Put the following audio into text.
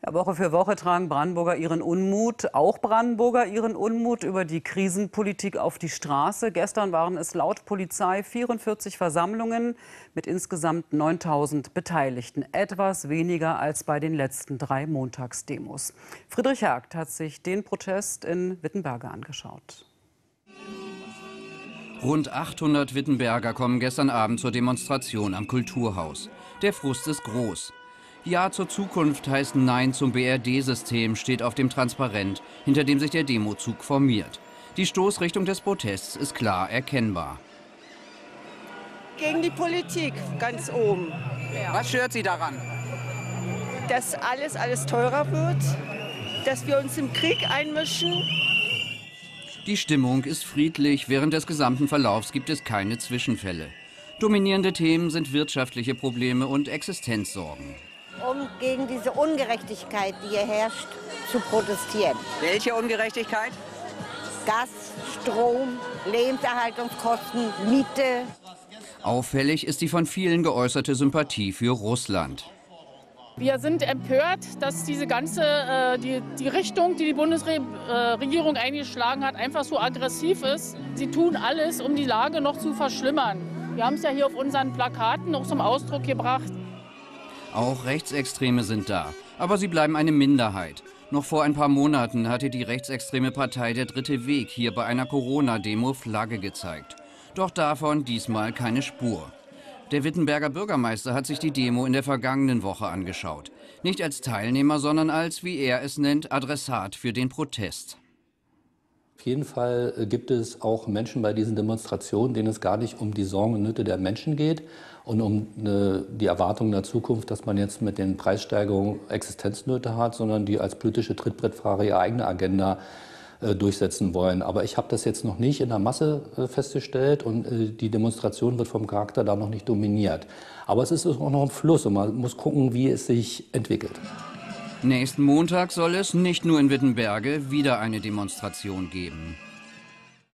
Ja, Woche für Woche tragen Brandenburger ihren Unmut, auch Brandenburger ihren Unmut über die Krisenpolitik auf die Straße. Gestern waren es laut Polizei 44 Versammlungen mit insgesamt 9.000 Beteiligten. Etwas weniger als bei den letzten 3 Montagsdemos. Friedrich Jagd hat sich den Protest in Wittenberge angeschaut. Rund 800 Wittenberger kommen gestern Abend zur Demonstration am Kulturhaus. Der Frust ist groß. Ja zur Zukunft heißt Nein zum BRD-System, steht auf dem Transparent, hinter dem sich der Demozug formiert. Die Stoßrichtung des Protests ist klar erkennbar. Gegen die Politik, ganz oben. Was stört Sie daran? Dass alles teurer wird, dass wir uns im Krieg einmischen. Die Stimmung ist friedlich, während des gesamten Verlaufs gibt es keine Zwischenfälle. Dominierende Themen sind wirtschaftliche Probleme und Existenzsorgen. Um gegen diese Ungerechtigkeit, die hier herrscht, zu protestieren. Welche Ungerechtigkeit? Gas, Strom, Lebenserhaltungskosten, Miete. Auffällig ist die von vielen geäußerte Sympathie für Russland. Wir sind empört, dass diese ganze die Richtung, die die Bundesregierung eingeschlagen hat, einfach so aggressiv ist. Sie tun alles, um die Lage noch zu verschlimmern. Wir haben es ja hier auf unseren Plakaten noch zum Ausdruck gebracht. Auch Rechtsextreme sind da, aber sie bleiben eine Minderheit. Noch vor ein paar Monaten hatte die rechtsextreme Partei Der Dritte Weg hier bei einer Corona-Demo Flagge gezeigt. Doch davon diesmal keine Spur. Der Wittenberger Bürgermeister hat sich die Demo in der vergangenen Woche angeschaut. Nicht als Teilnehmer, sondern als, wie er es nennt, Adressat für den Protest. Auf jeden Fall gibt es auch Menschen bei diesen Demonstrationen, denen es gar nicht um die Sorgen und Nöte der Menschen geht und um die Erwartungen der Zukunft, dass man jetzt mit den Preissteigerungen Existenznöte hat, sondern die als politische Trittbrettfahrer ihre eigene Agenda durchsetzen wollen. Aber ich habe das jetzt noch nicht in der Masse festgestellt und die Demonstration wird vom Charakter da noch nicht dominiert. Aber es ist auch noch im Fluss und man muss gucken, wie es sich entwickelt. Nächsten Montag soll es nicht nur in Wittenberge wieder eine Demonstration geben.